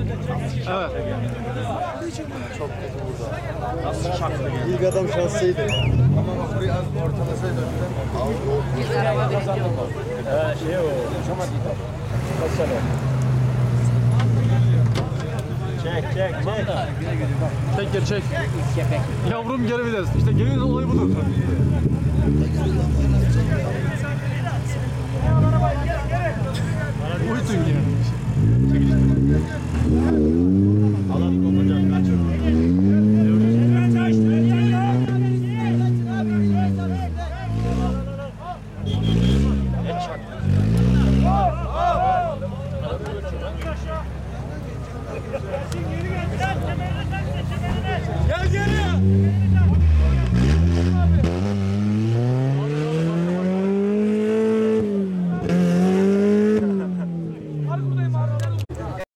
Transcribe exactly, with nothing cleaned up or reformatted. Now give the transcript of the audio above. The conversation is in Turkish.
Evet. Çok kötü burada. Nasıl şaktı geldi? İlk adam şanslıydı. Ama biraz ortalasaydı Bir araba bekliyor. Ee, şey o. Uçamadıydı. Mesela. Çek çek çek. Çek gel çek. Yavrum geri biliriz. İşte gelin olayı budur. Uyutun yani. Çekil işte.